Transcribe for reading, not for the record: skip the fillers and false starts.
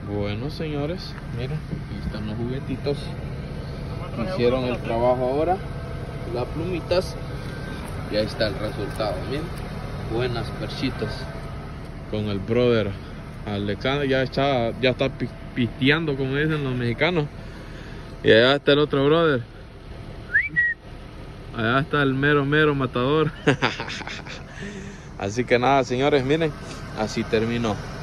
Bueno, señores, miren, aquí están los juguetitos. Hicieron el trabajo ahora, las plumitas, y ahí está el resultado. Miren, buenas perchitas con el brother Alejandro. Ya está pisteando, como dicen los mexicanos. Y allá está el otro brother. Allá está el mero matador. Así que nada, señores, miren, así terminó.